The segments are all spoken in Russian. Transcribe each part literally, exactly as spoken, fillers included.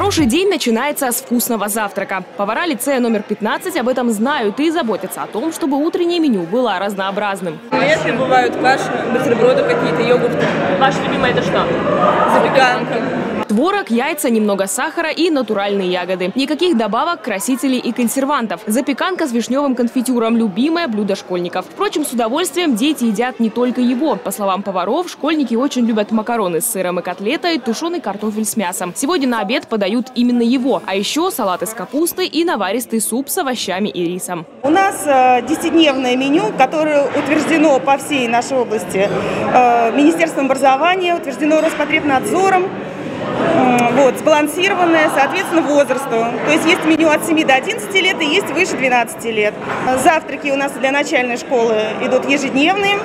Хороший день начинается с вкусного завтрака. Повара лицея номер пятнадцать об этом знают и заботятся о том, чтобы утреннее меню было разнообразным. Если бывают каши, бутерброды какие-то, йогурты. Ваше любимое это что? Запеканка. Творог, яйца, немного сахара и натуральные ягоды. Никаких добавок, красителей и консервантов. Запеканка с вишневым конфитюром – любимое блюдо школьников. Впрочем, с удовольствием дети едят не только его. По словам поваров, школьники очень любят макароны с сыром и котлетой, тушеный картофель с мясом. Сегодня на обед подают именно его. А еще салат из капусты и наваристый суп с овощами и рисом. У нас э, десятидневное меню, которое утверждено по всей нашей области э, Министерством образования, утверждено Роспотребнадзором. Вот, сбалансированное, соответственно, возрасту. То есть есть меню от семи до одиннадцати лет и есть выше двенадцати лет. Завтраки у нас для начальной школы идут ежедневные.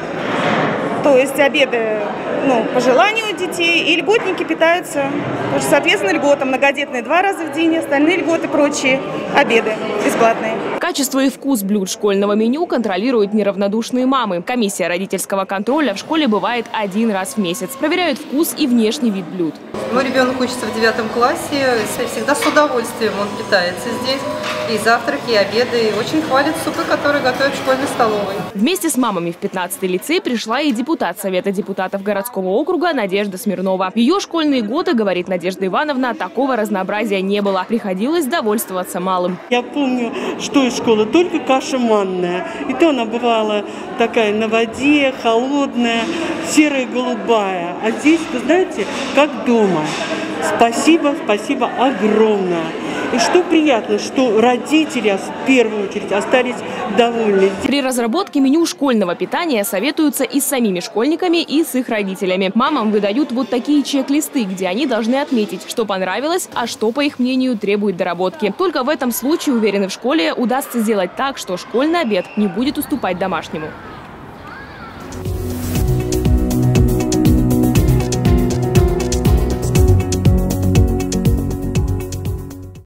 То есть обеды, ну, по желанию детей, и льготники питаются, потому что, соответственно, льготы многодетные два раза в день, остальные льготы, прочие обеды бесплатные. Качество и вкус блюд школьного меню контролируют неравнодушные мамы. Комиссия родительского контроля в школе бывает один раз в месяц. Проверяют вкус и внешний вид блюд. Мой ребенок учится в девятом классе, всегда с удовольствием он питается здесь. И завтраки, и обеды, и очень хвалит супы, которые готовят в школьной столовой. Вместе с мамами в пятнадцатый лицей пришла и депутат Совета депутатов городского округа Надежда Смирнова. В ее школьные годы, говорит Надежда Ивановна, такого разнообразия не было. Приходилось довольствоваться малым. Я помню, что из школы только каша манная. И то она бывала такая на воде, холодная, серая, голубая. А здесь, вы знаете, как дома. Спасибо, спасибо огромное. И что приятно, что родители в первую очередь остались довольны. При разработке меню школьного питания советуются и с самими школьниками, и с их родителями. Мамам выдают вот такие чек-листы, где они должны отметить, что понравилось, а что, по их мнению, требует доработки. Только в этом случае, уверены в школе, удастся сделать так, что школьный обед не будет уступать домашнему.